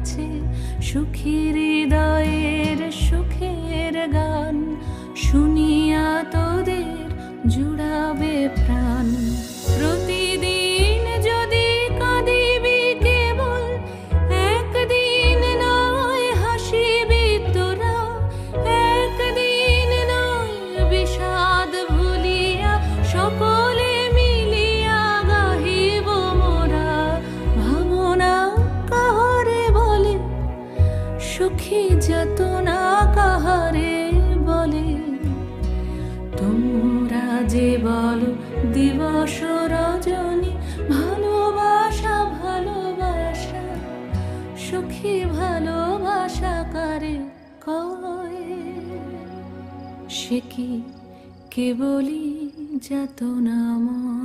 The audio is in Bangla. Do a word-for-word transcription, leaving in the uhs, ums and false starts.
আছে সুখী হৃদয়ের সুখের গান, শুনিয়া তোদের জুড়াবে প্রাণ। প্রতিদিন যদি কাঁদিবি কেবল, একদিন নয় হাসিবি তোরা, একদিন নয় বিষাদ ভুলিয়া সকলে মিলিয়া গাহিব মোরা। ভাবনা কাহারে বলে, সুখী যাতনা কাহারে বলে, তোমরা যে বলো দিবস রজনী, ভালোবাসা ভালোবাসা, সুখী ভালোবাসা কারে কয়? সে কি কেবলই যাতনাময়?